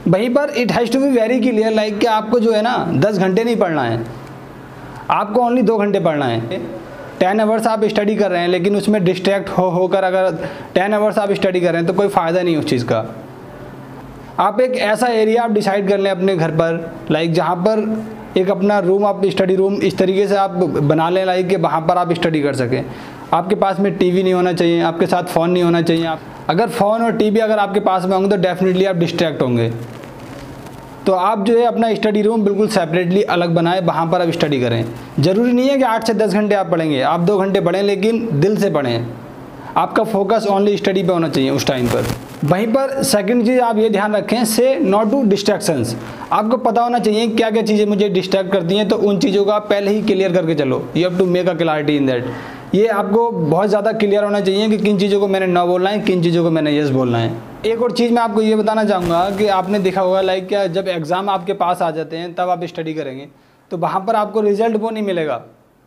वहीं पर it has to be very clear like कि आपको जो है ना 10 घंटे नहीं पढ़ना है, आपको ओनली 2 घंटे पढ़ना है। 10 आवर्स आप स्टडी कर रहे हैं लेकिन उसमें डिस्ट्रैक्ट होकर अगर 10 आवर्स आप स्टडी कर रहे हैं तो कोई फ़ायदा नहीं उस चीज़ का। आप एक ऐसा एरिया आप डिसाइड कर लें अपने घर पर लाइक जहाँ पर एक अपना रूम, आप स्टडी रूम इस तरीके से आप बना लें लाइक कि वहाँ पर आप स्टडी कर सकें। आपके पास में टीवी नहीं होना चाहिए, आपके साथ फ़ोन नहीं होना चाहिए। आप अगर फ़ोन और टीवी अगर आपके पास में होंगे तो डेफिनेटली आप डिस्ट्रैक्ट होंगे। तो आप जो है अपना स्टडी रूम बिल्कुल सेपरेटली अलग बनाएं, वहाँ पर आप स्टडी करें। ज़रूरी नहीं है कि 8 से 10 घंटे आप पढ़ेंगे, आप 2 घंटे पढ़ें लेकिन दिल से पढ़ें। आपका फोकस ओनली स्टडी पे होना चाहिए उस टाइम पर। वहीं पर सेकंड चीज़ आप ये ध्यान रखें, से नॉट टू डिस्ट्रैक्शंस। आपको पता होना चाहिए क्या क्या चीज़ें मुझे डिस्ट्रैक्ट करती हैं, तो उन चीज़ों को आप पहले ही क्लियर करके चलो। You have to make a clarity in that. ये आपको बहुत ज़्यादा क्लियर होना चाहिए कि किन चीज़ों को मैंने नो बोलना है, किन चीज़ों को मैंने यस बोलना है। एक और चीज़ मैं आपको ये बताना चाहूँगा कि आपने देखा होगा लाइक क्या जब एग्ज़ाम आपके पास आ जाते हैं तब आप स्टडी करेंगे तो वहाँ पर आपको रिजल्ट वो नहीं मिलेगा।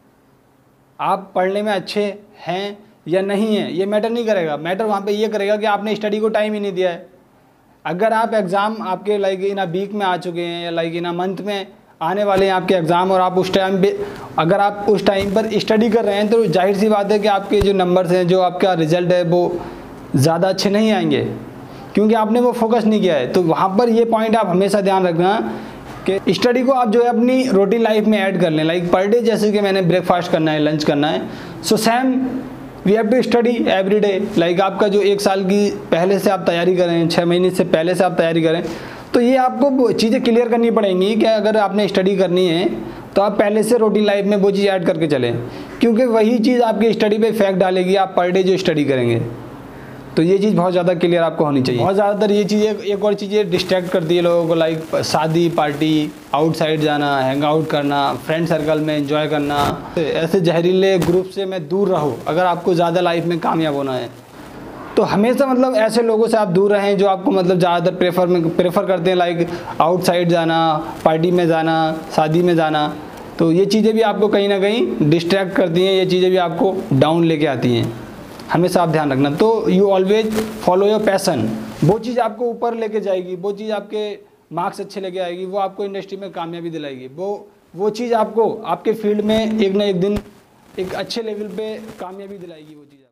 आप पढ़ने में अच्छे हैं या नहीं है ये मैटर नहीं करेगा, मैटर वहाँ पे ये करेगा कि आपने स्टडी को टाइम ही नहीं दिया है। अगर आप एग्ज़ाम आपके लाइक इन अ वीक में आ चुके हैं या लाइक इन अ मंथ में आने वाले हैं आपके एग्ज़ाम और आप उस टाइम पे अगर आप उस टाइम पर स्टडी कर रहे हैं तो जाहिर सी बात है कि आपके जो नंबर्स हैं, जो आपका रिज़ल्ट है वो ज़्यादा अच्छे नहीं आएंगे क्योंकि आपने वो फोकस नहीं किया है। तो वहाँ पर ये पॉइंट आप हमेशा ध्यान रखना कि स्टडी को आप जो है अपनी रूटीन लाइफ में ऐड कर लें। लाइक पर डे जैसे कि मैंने ब्रेकफास्ट करना है, लंच करना है, so same we have to study every day. Like आपका जो 1 साल की पहले से आप तैयारी करें, 6 महीने से पहले से आप तैयारी करें, तो ये आपको चीज़ें क्लियर करनी पड़ेंगी कि अगर आपने स्टडी करनी है तो आप पहले से रूटीन लाइफ में वो चीज़ ऐड करके चलें क्योंकि वही चीज़ आपकी स्टडी पे इफेक्ट डालेगी आप पर डे जो स्टडी करेंगे। तो ये चीज़ बहुत ज़्यादा क्लियर आपको होनी चाहिए। बहुत ज़्यादातर ये चीज़ एक और चीज़ें डिस्ट्रैक्ट करती है लोगों को लाइक शादी पार्टी, आउटसाइड जाना, हैंग आउट करना, फ्रेंड सर्कल में एंजॉय करना। ऐसे जहरीले ग्रुप से मैं दूर रहो अगर आपको ज़्यादा लाइफ में कामयाब होना है। तो हमेशा मतलब ऐसे लोगों से आप दूर रहें जो आपको मतलब ज़्यादातर प्रेफर करते हैं लाइक आउटसाइड जाना, पार्टी में जाना, शादी में जाना। तो ये चीज़ें भी आपको कहीं ना कहीं डिस्ट्रैक्ट करती हैं, ये चीज़ें भी आपको डाउन लेके आती हैं। हमेशा आप ध्यान रखना। तो you always follow your passion. वो चीज़ आपको ऊपर लेके जाएगी, वो चीज़ आपके मार्क्स अच्छे लेके आएगी, वो आपको इंडस्ट्री में कामयाबी दिलाएगी। वो चीज़ आपको आपके फील्ड में एक ना एक दिन एक अच्छे लेवल पे कामयाबी दिलाएगी वो चीज़।